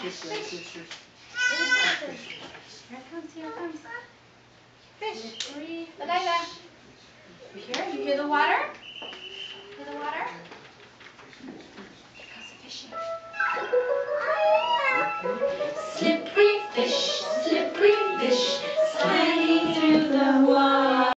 Fish. Here it comes, here it comes. Fish. Delilah. Here, you hear the water? Hear the water? Here goes the fishing. Slippery fish.